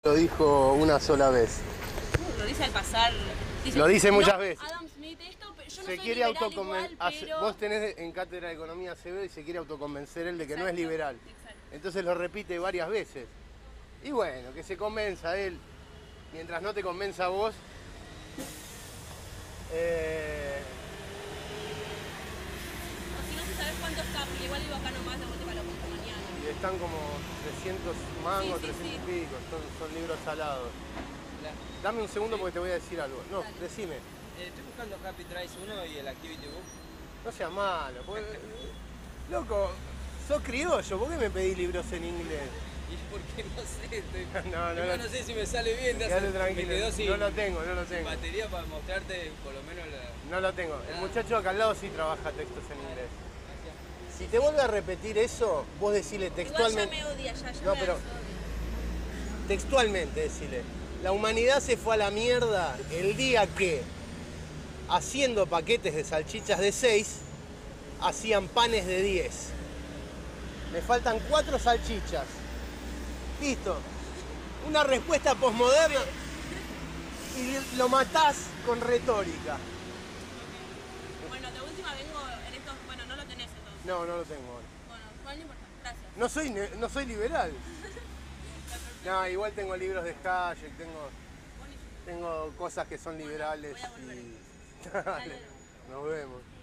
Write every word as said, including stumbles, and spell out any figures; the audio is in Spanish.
Lo dijo una sola vez. Lo dice al pasar. Dice, Lo dice muchas no, veces. Adam Smith esto, pero yo no Se soy quiere liberal autoconvencer. igual, pero... Vos tenés en cátedra de economía Acevedo y se quiere autoconvencer él de que Exacto, no es liberal. exacto. Entonces lo repite varias veces. Y bueno, que se convenza él. Mientras no te convenza a vos. Eh... O si no, sabes cuánto está, porque igual vivo acá nomás, de vuelta para lo compro mañana. Y están como trescientos mangos, Sí, sí, trescientos sí. y pico. Son, son libros salados. Hola. Dame un segundo Sí. porque te voy a decir algo. No, Dale. decime. Eh, estoy buscando Happy Trails uno y el Activity Book. No seas malo. Porque... Loco, sos criollo. ¿Por qué me pedís libros en inglés? Y porque no sé, estoy... No, no, no, no. no sé si me sale bien. de Quédate hacer- tranquilo. Me quedó sin, No lo tengo, no lo sin tengo. batería para mostrarte por lo menos la... No lo tengo. El Ah. muchacho acá al lado sí trabaja textos en inglés. Gracias. Si te vuelve a repetir eso, vos decile Igual ya textualmente. me odia, ya, ya No, me pero- odia. Textualmente decile. La humanidad se fue a la mierda el día que, haciendo paquetes de salchichas de seis, hacían panes de diez. Me faltan cuatro salchichas. Listo. Una respuesta posmoderna y lo matás con retórica. Bueno, de última vengo en estos... Bueno, no lo tenés entonces. No, no lo tengo. Bueno, no importa, gracias. No soy, ne- no soy liberal. No, igual tengo libros de Hayek, tengo, tengo cosas que son liberales voy a volver y... Dale, nos vemos.